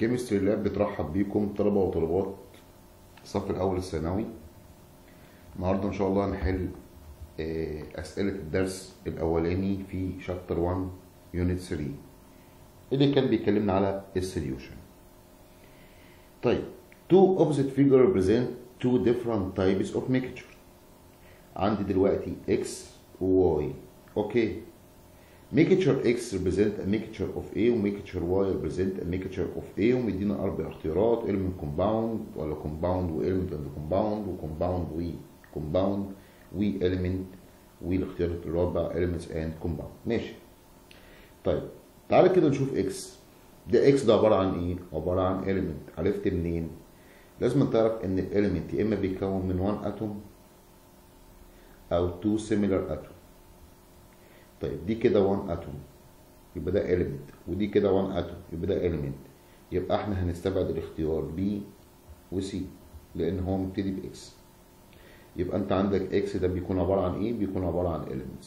كيمستري لاب بترحب بيكم طلبة وطالبات الصف الأول الثانوي. النهاردة إن شاء الله هنحل أسئلة الدرس الأولاني في شابتر 1 يونت 3 اللي كان بيكلمنا على السوليوشن. طيب two opposite figures represent two different types of mixture. عندي دلوقتي x و y. اوكي، mixture x represent a mixture of A و mixture y represent a mixture of A ومدينا 4 اختيارات: element compound ولا compound و element and compound و compound و compound و element والاختيار الرابع elements and compound. ماشي. طيب تعالى كده نشوف x. ده x ده عبارة عن ايه؟ عبارة عن element. عرفت منين؟ لازم تعرف ان element يا اما بيتكون من 1 atom او 2 similar atom. طيب دي كده 1 اتوم يبقى ده element، ودي كده 1 اتوم يبقى ده element. يبقى احنا هنستبعد الاختيار B و C لان هو مبتدي ب X. يبقى انت عندك X ده بيكون عبارة عن ايه؟ بيكون عبارة عن elements.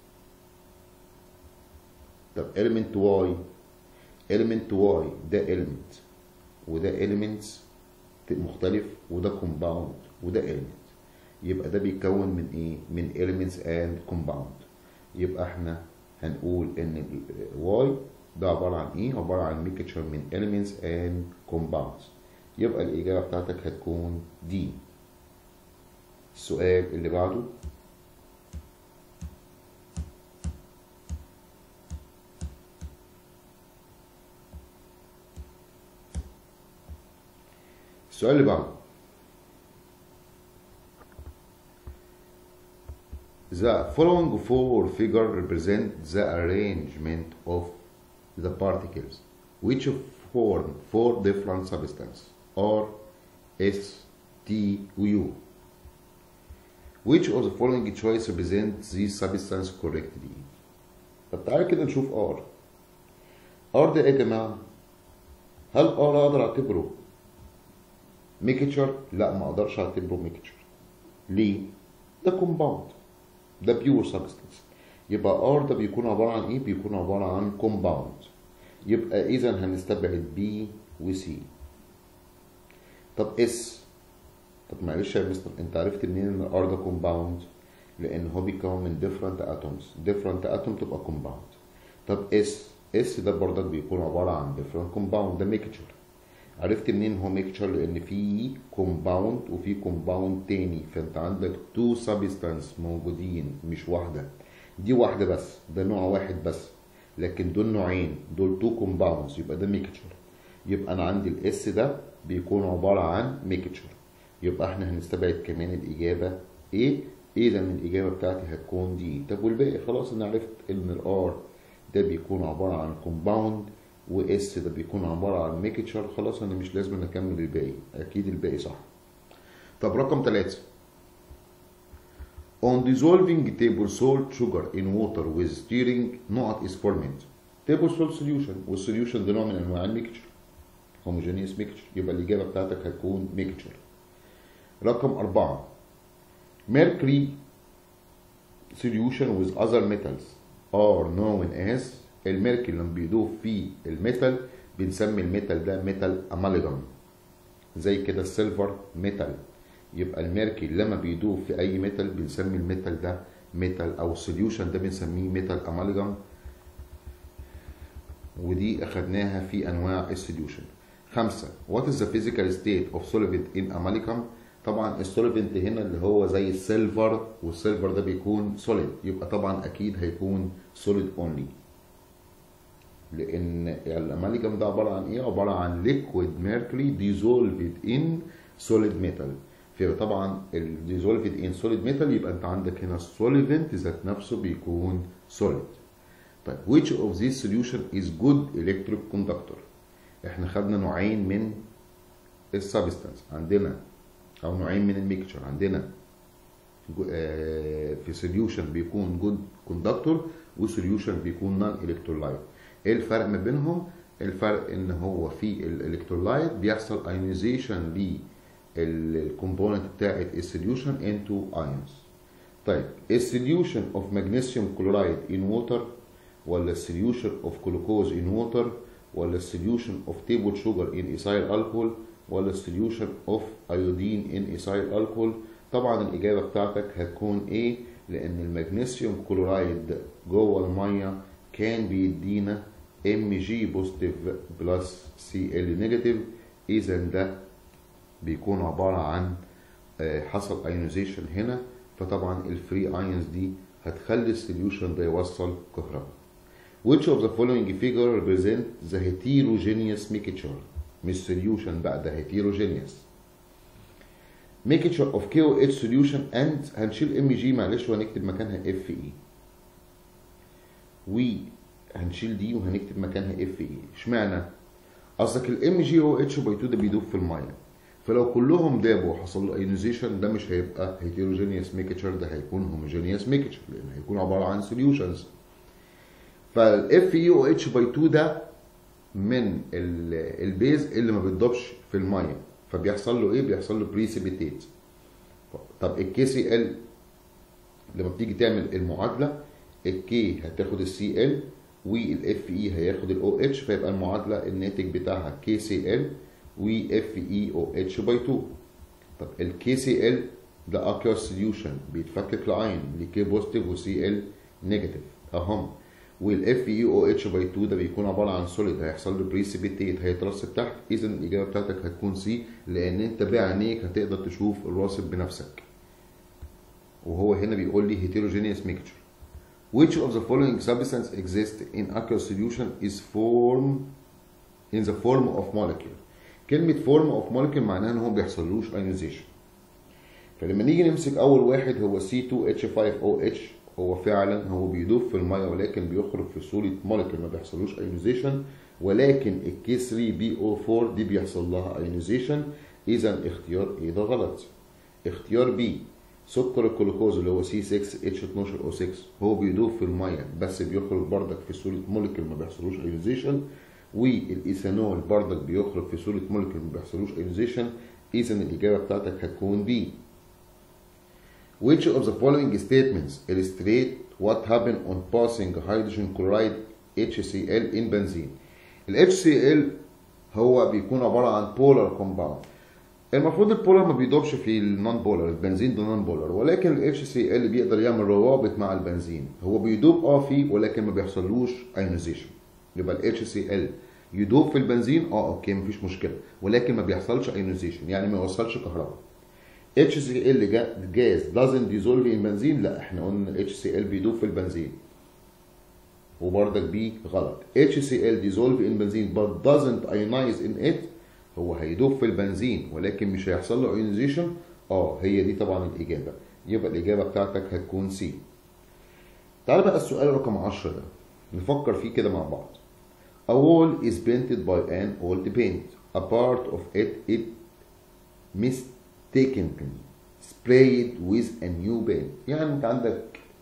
طب element Y، element Y ده element وده elements مختلف وده compound وده element. يبقى ده بيتكون من ايه؟ من elements and compound. يبقى احنا هنقول ان Y ده عبارة عن ايه؟ عبارة عن mixture من elements and compounds. يبقى الإجابة بتاعتك هتكون D. السؤال اللي بعده: السؤال اللي بعده The following four figures represent the arrangement of the particles which form four different substances R, S, T, U. Which of the following choice represents these substances correctly? طب تعالى كده نشوف R. R ده ايه يا جماعة؟ هل R اقدر اعتبره ميكتشر؟ لا، ما اقدرش اعتبره ميكتشر. ليه؟ ده كومباوند، ده بيور سبستنس. يبقى R ده بيكون عبارة عن ايه؟ بيكون عبارة عن كومباوند. يبقى اذا هنستبعد B و C. طب S، طب معلش يا مستر انت عرفت منين ان R ده كومباوند؟ لان هو بيتكون من different atoms. different atom تبقى كومباوند. طب S ده برضك بيكون عبارة عن different compound، ده ميكتشر. عرفت منين هو ميكتشر؟ لان في كومباوند وفي كومباوند تاني، فانت عندك تو سبستانس موجودين مش واحده. دي واحده بس، ده نوع واحد بس، لكن دول نوعين، دول تو كومباوندز، يبقى ده ميكتشر. يبقى انا عندي الاس ده بيكون عباره عن ميكتشر. يبقى احنا هنستبعد كمان الاجابه ايه؟ اذا الاجابه بتاعتي هتكون دي. طب والباقي خلاص انا عرفت ان الار ده بيكون عباره عن كومباوند واس ده بيكون عباره عن ميكتشر. خلاص انا مش لازم اكمل الباقي، اكيد الباقي صح. طب رقم 3: On dissolving table salt sugar in water with stirring نقط is formed. table salt solution، والسوليوشن ده نوع من انواع الميكتشر، homogeneous mixture. يبقى الاجابه بتاعتك هتكون ميكتشر. رقم 4: Mercury solution with other metals are known as. الميركل لما بيدوب في الميتال بنسمي الميتال ده ميتال امالجم، زي كده السيلفر ميتال. يبقى الميركل لما بيدوب في اي ميتال بنسمي الميتال ده ميتال، او السوليوشن ده بنسميه ميتال امالجم. ودي اخدناها في انواع السوليوشن. 5: What is the physical state of solvent in amalgam؟ طبعا السولفنت هنا اللي هو زي السيلفر، والسيلفر ده بيكون سوليد، يبقى طبعا اكيد هيكون سوليد اونلي. لان الامالجم ده عباره عن ايه؟ عباره عن liquid mercury dissolved in solid metal. فطبعا dissolved in solid metal يبقى انت عندك هنا solvent ذات نفسه بيكون solid. طيب which of these solution is good electric conductor؟ احنا خدنا نوعين من السبستانس عندنا، او نوعين من الميكتشر عندنا. في solution بيكون good conductor وسوليوشن بيكون non electrolyte. ايه الفرق ما بينهم؟ الفرق ان هو في الالكترولايت بيحصل ايونيزيشن للكومبوننت بتاعت السوليوشن انتو ايونز. طيب السوليوشن اوف ماجنيسيوم كلورايد ان ووتر، ولا السوليوشن اوف جلوكوز ان ووتر، ولا solution of table sugar in ethyl alcohol ولا solution of iodine in ethyl alcohol؟ طبعا الإجابة بتاعتك هتكون A، لأن المغنيسيوم كلورايد جوه المية كان بيدينا Mg بوزيتيف بلس Cl نيجاتيف، إذا ده بيكون عبارة عن حصل ايونيزيشن هنا، فطبعا الفري ايونز دي هتخلي السوليوشن ده يوصل كهرباء. Which of the following figure represent the heterogeneous mixture؟ مش solution بقى، ده heterogeneous mixture of KOH solution and هنشيل Mg معلش وهنكتب مكانها Fe، وهنشيل دي وهنكتب مكانها Fe. اشمعنى؟ قصدك ال MgOH/2 ده بيدوب في الميه، فلو كلهم دابوا وحصل له ايونيزيشن ده مش هيبقى هيتيروجينيوس ميكتشر، ده هيكون هوموجينيوس ميكتشر لان هيكون عباره عن سوليوشنز. فالاف اي او اتش باي 2 ده من البيز اللي ما بيتضافش في الميه، فبيحصل له ايه؟ بيحصل له بريسيبيتيت. طب الكي سي ال لما بتيجي تعمل المعادله، الكي هتاخد السي ال والاف اي هياخد الاو اتش، فيبقى المعادله الناتج بتاعها كي سي ال وإف إي أو اتش باي 2. طب الكي سي ال ده aqueous سوليوشن بيتفكك لعين لكي بوزيتيف وسي ال نيجاتيف اهم، والاف اي او اتش باي 2 ده بيكون عباره عن سوليد هيحصل له بريسيبيتيت هيترسب تحت، اذا الاجابه بتاعتك هتكون سي، لان انت بعينيك هتقدر تشوف الراسب بنفسك. وهو هنا بيقول لي heterogeneous mixture. Which of the following substance exists in aqueous solution is in the form of molecule؟ كلمة form of molecule معناها ان هو ما بيحصلوش ionization. فلما نيجي نمسك اول واحد هو C2H5OH، هو فعلا هو بيدوب في الميه ولكن بيخرج في صورة molecule ما بيحصلوش ionization، ولكن ال K3PO4 دي بيحصل لها ionization، اذا اختيار A ده غلط. اختيار B سكر الجلوكوز اللي هو C6H12O6 هو بيدوب في الميه بس بيخرج بردك في صورة molecule ما بيحصلوش ionization، والايثانول بردك بيخرج في صورة مولكيول ما بيحصلوش ايونيزيشن، اذا الاجابه بتاعتك هتكون بي. Which of the following statements illustrate what happened on passing hydrogen chloride HCl in benzene؟ ال HCl هو بيكون عباره عن polar compound، المفروض البولار ما بيدوبش في النون بولار، البنزين ده نون بولار، ولكن ال HCl بيقدر يعمل روابط مع البنزين، هو بيدوب فيه ولكن ما بيحصلوش ايونيزيشن. يبقى ال HCl يدوب في البنزين اوكي مفيش مشكله، ولكن ما بيحصلش ايونيزيشن يعني ما يوصلش كهرباء. HCl جاز doesn't dissolve in بنزين، لا احنا قلنا ال HCl بيدوب في البنزين وبرضك بي غلط. HCl dissolve in بنزين but doesn't ionize in it، هو هيدوب في البنزين ولكن مش هيحصل له ايونيزيشن. هي دي طبعا الاجابه، يبقى الاجابه بتاعتك هتكون سي. تعال بقى السؤال رقم 10 ده نفكر فيه كده مع بعض. A wall is painted by an old paint. A part of it mistakenly sprayed with a new paint. يعني انت عندك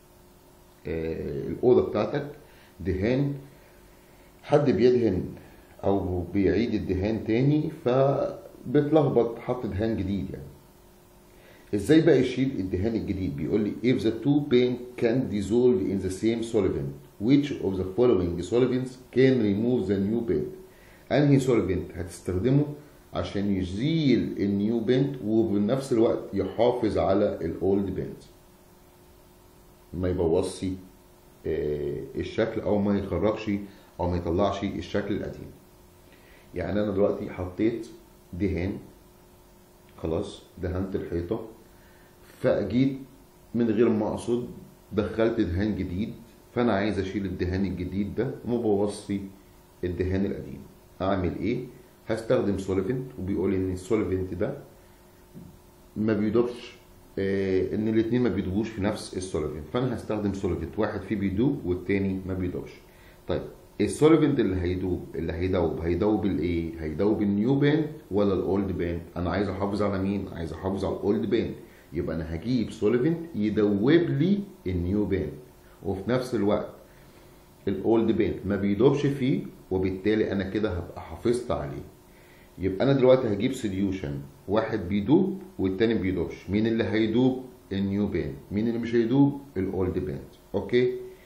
الأوضة بتاعتك دهان، حد بيدهن أو بيعيد الدهان تاني فبتلخبط حط دهان جديد. يعني ازاي بقى يشيل الدهان الجديد؟ بيقول لي if the two paint can dissolve in the same solvent which of the following solvents can remove the new paint؟ انهي solvent هتستخدمه عشان يزيل النيو بينت وبنفس الوقت يحافظ على الاولد بينت، ما يبوظش الشكل او ما يخرجش او ما يطلعش الشكل القديم. يعني انا دلوقتي حطيت دهان خلاص، دهنت الحيطه، فاجيت من غير ما اقصد دخلت دهان جديد، فانا عايز اشيل الدهان الجديد ده وما بوظش الدهان القديم. اعمل ايه؟ هستخدم سولفنت، وبيقول ان السولفنت ده ما بيدوبش، ان الاثنين ما بيدوبوش في نفس السولفنت، فانا هستخدم سولفنت واحد فيه بيدوب والتاني ما بيدوبش. طيب السولفنت اللي هيدوب الايه؟ هيدوب النيو بينت ولا الاولد بينت؟ انا عايز احافظ على مين؟ عايز احافظ على الاولد بينت، يبقى انا هجيب سولفنت يدوب لي النيو بينت وفي نفس الوقت الاولد بينت ما بيدوبش فيه، وبالتالي انا كده هبقى حافظت عليه. يبقى انا دلوقتي هجيب سوليوشن واحد بيدوب والتاني ما بيدوبش، مين اللي هيدوب؟ النيو بينت، مين اللي مش هيدوب؟ الاولد بينت. اوكي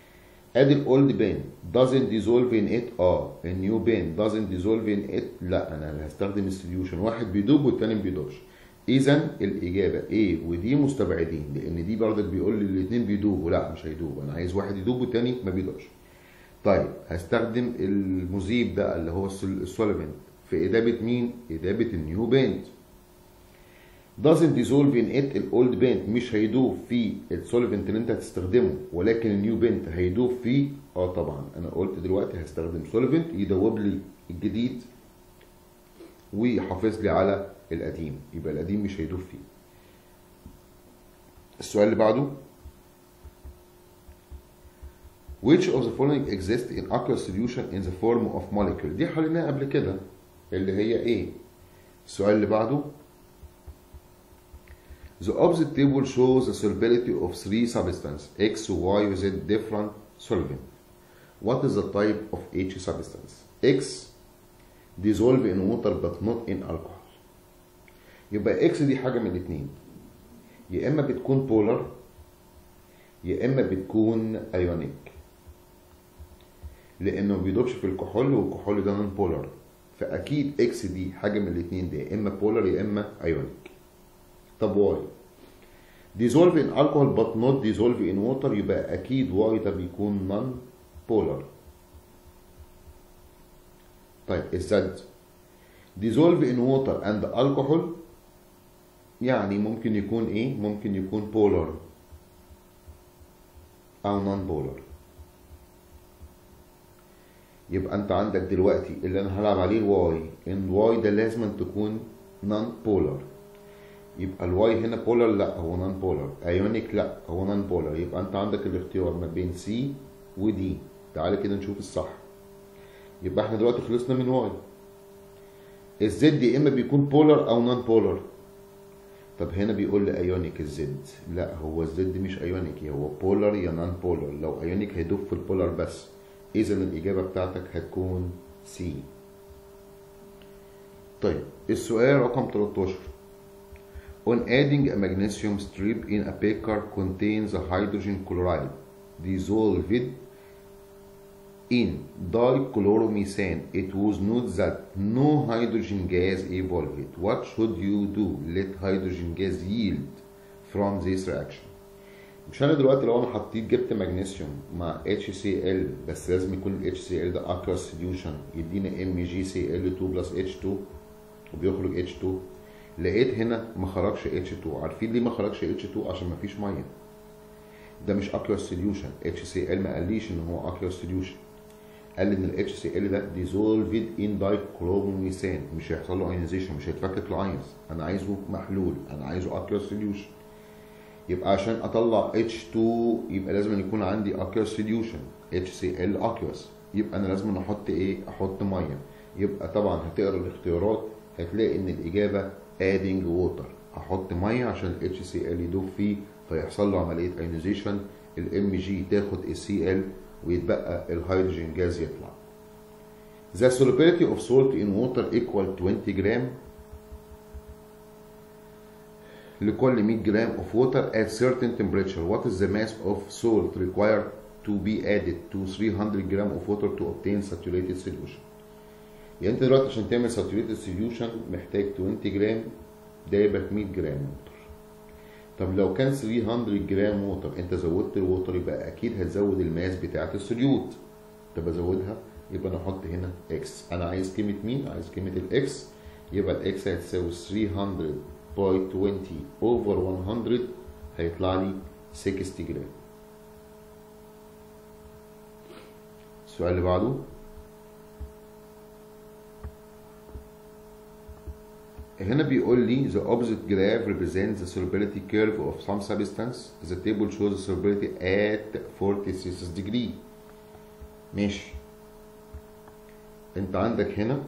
ادي الاولد بين doesn't dissolve in it، النيو بين doesn't dissolve in it، لا انا اللي هستخدم السوليوشن، واحد بيدوب والتاني ما بيدوبش. اذا الاجابه A ودي مستبعدين، لان دي برضك بيقول لي الاثنين بيدوبوا، لا مش هيدوب، انا عايز واحد يدوب والتاني ما بيدوبش. طيب هستخدم المذيب ده اللي هو السولفنت في إدابة مين؟ إدابة النيو بينت. doesn't dissolve in it الأولد بينت مش هيدوب في السولفنت اللي أنت هتستخدمه، ولكن النيو بينت هيدوب فيه. طبعا أنا قلت دلوقتي هستخدم سولفنت يدوب لي الجديد ويحافظ لي على القديم، يبقى القديم مش هيدوب فيه. السؤال اللي بعده Which of the following exists in aqueous solution in the form of molecule؟ دي حليناها قبل كده اللي هي ايه؟ السؤال اللي بعده The opposite table shows the solubility of three substances X, Y, Z different solvent. What is the type of each substance? X dissolve in water but not in alcohol. يبقى X دي حاجة من الاتنين، يا إما بتكون polar يا إما بتكون ionic، لانه ما بيدوبش في الكحول والكحول ده نون بولار، فاكيد اكس دي حاجه من الاثنين، ده يا اما بولار يا اما ايونيك. طب واي dissolve in alcohol but not dissolve in water، يبقى اكيد واي ده بيكون نون بولار. طيب الزد dissolve in water and alcohol، يعني ممكن يكون ايه؟ ممكن يكون بولار او نون بولار. يبقى انت عندك دلوقتي اللي انا هلعب عليه الواي، ان الواي ده لازم تكون نون بولار، يبقى الواي هنا بولار، لا هو نون بولار، ايونيك لا هو نون بولار، يبقى انت عندك الاختيار ما بين سي ودي. تعالى كده نشوف الصح. يبقى احنا دلوقتي خلصنا من واي. الزد يا اما بيكون بولار او نون بولار. طب هنا بيقول لي ايونيك الزد، لا هو الزد مش ايونيك، هو بولار يا نون بولار، لو ايونيك هيدوب في البولار بس، إذا الإجابة بتاعتك هتكون C. طيب السؤال رقم 13 On adding a magnesium strip in a beaker contains a hydrogen chloride dissolved in dichloromethane. It was noted that no hydrogen gas evolved. What should you do? Let hydrogen gas yield from this reaction. مش انا دلوقتي لو انا حطيت جبت مغنيسيوم مع HCl، بس لازم يكون ال HCl ده aqueous solution يدينا MgCl2 + H2 وبيخرج H2، لقيت هنا ما خرجش H2. عارفين ليه ما خرجش H2؟ عشان ما فيش ميه، ده مش aqueous solution. HCl ما قاليش ان هو aqueous solution، قال ان ال HCl ده dissolved in dichloromethane، مش هيحصل له ionization، مش هيتفكك لاينز، انا عايزه محلول، انا عايزه aqueous solution. يبقى عشان اطلع H2 يبقى لازم يكون عندي aqueous solution، HCl aqueous، يبقى انا لازم احط ايه؟ احط ميه. يبقى طبعا هتقرا الاختيارات هتلاقي ان الاجابه adding water، احط ميه عشان ال HCl يدوب فيه فيحصل له عمليه ionization، ال Mg تاخد ال Cl ويتبقى الهيدروجين جاز يطلع. The solubility of salt in water equal 20 جرام لكل 100 جرام of water at certain temperature. What is the mass of salt required to be added to 300 gram of water to obtain saturated solution؟ يعني انت دلوقتي عشان تعمل saturated solution محتاج 20 جرام، ده يبقى 100 جرام ووتر. طب لو كان 300 جرام ووتر انت زودت الووتر، يبقى اكيد هتزود الماس بتاعت السوليوت. طب ازودها، يبقى نحط هنا اكس. انا عايز قيمه مين؟ عايز قيمه الاكس، يبقى الاكس هتساوي 300.20 over 100 هيطلع لي 60 جرام. السؤال اللي بعده هنا بيقول لي the opposite graph represents the solubility curve of some substance. The table shows the solubility at 46 degree. ماشي، انت عندك هنا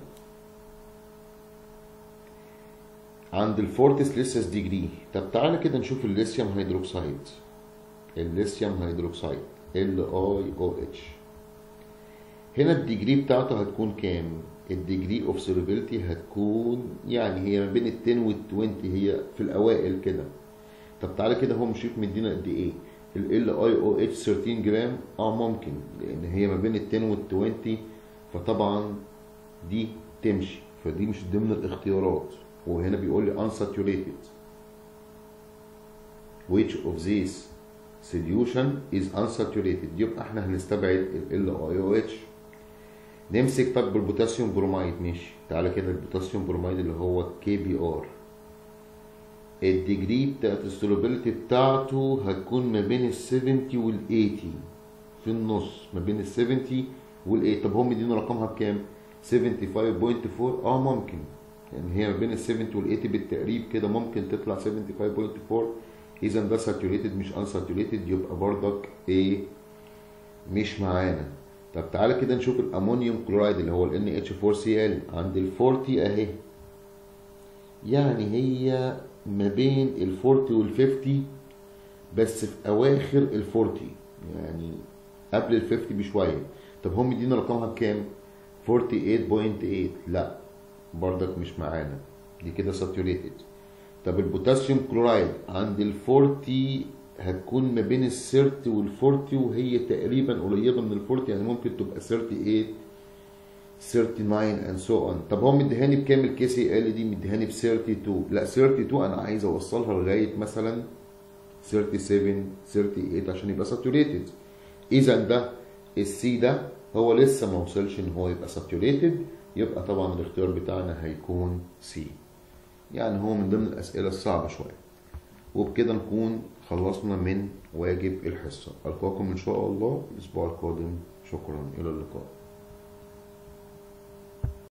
عند ال 46 degree. طب تعالى كده نشوف الليثيوم هيدروكسيد، الليثيوم هيدروكسيد LiOH. هنا الديجري بتاعته هتكون كام؟ الديجري اوف سولوبيليتي هتكون يعني هي ما بين ال 10 وال 20، هي في الاوائل كده. طب تعالى كده هو مش مدينا قد ايه؟ ال LiOH 13 جرام؟ ممكن، لان هي ما بين ال 10 وال 20، فطبعا دي تمشي، فدي مش ضمن الاختيارات. وهنا بيقول لي unsaturated. which of these solution is unsaturated؟ يبقى احنا هنستبعد ال LiOH. نمسك طب بالبوتاسيوم بروميد. ماشي، تعالى كده البوتاسيوم بروميد اللي هو KBr، الديجري بتاعت السولوبيليتي بتاعته هتكون ما بين ال 70 وال 80، في النص ما بين ال 70 وال 80. طب هم مدينا رقمها بكام؟ 75.4. ممكن، يعني هي ما بين ال 70 وال 80 بالتقريب كده، ممكن تطلع 75.4. اذا ده ساتوريتد مش unsaturated، يبقى برضك ايه؟ مش معانا. طب تعالى كده نشوف الامونيوم كلورايد اللي هو ال NH4Cl عند ال 40 اهي، يعني هي ما بين ال 40 وال 50، بس في اواخر ال 40، يعني قبل ال 50 بشويه. طب هم مدينا رقمها بكام؟ 48.8. لا برضك مش معانا، دي كده ساتوريتد. طب البوتاسيوم كلورايد عند ال 40 هتكون ما بين ال 30 وال 40، وهي تقريبا قريبه من ال 40، يعني ممكن تبقى 38 39 and so on. طب هو مديهاني بكام الكي سي ال دي؟ مديهاني ب 32. لا 32 انا عايز اوصلها لغايه مثلا 37 38 عشان يبقى ساتوريتد. اذا ده السي ده هو لسه ما وصلش ان هو يبقى ساتوريتد، يبقى طبعا الاختيار بتاعنا هيكون سي. يعني هو من ضمن الاسئله الصعبه شويه. وبكده نكون خلصنا من واجب الحصه. القاكم ان شاء الله الاسبوع القادم. شكرا، الى اللقاء.